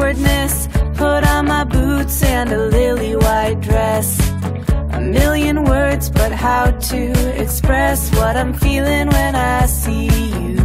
awkwardness, put on my boots and a lily white dress. A million words, but how to express what I'm feeling when I see you.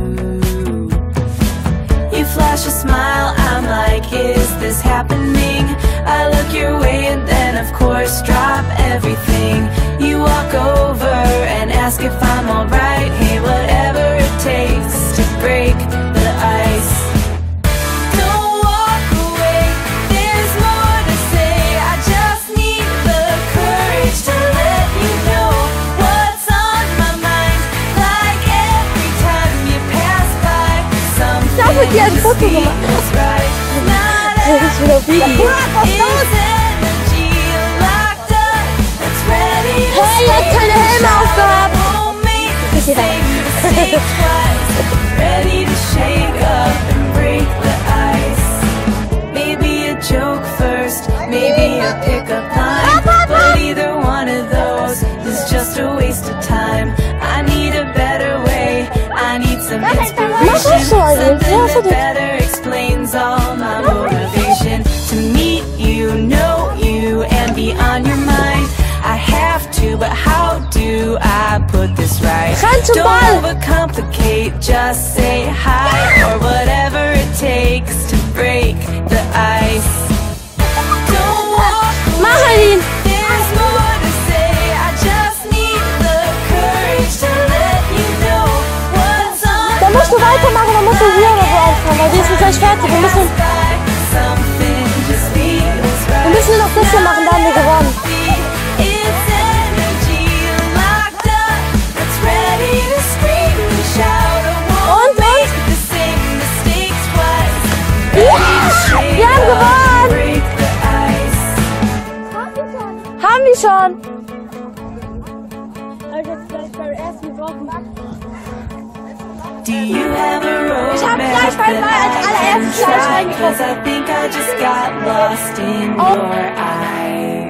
You flash a smile, I'm like, is this happening? I look your way and then of course drop everything. You walk over and ask if I'm alright. Hey, whatever it takes to break the ice. Don't walk away, there's more to say. I just need the courage to let you know what's on my mind. Like every time you pass by, something just feels right. Not everything is energy locked up, that's ready to ready to shake up and break the ice. Maybe a joke first, maybe a pickup line, but either one of those is just a waste of time. I need a better way, I need some inspiration, something that better explains all my motivation. To meet you, know you, and be on your mind. I have to, but how do I put this right? Don't overcomplicate, just say hi, or whatever it takes to break the ice. Don't walk away, there's more to say. I just need the courage to let you know what's on my mind. Dann musst du weitermachen, dann musst du hier oder so aufhören, weil die ist gleich fertig. Wir müssen noch das hier machen, da haben wir gewonnen. Wir haben gewonnen! Haben wir schon! Ich habe gleich als allererstes gleich reingekommen. I think I just got lost in your eyes.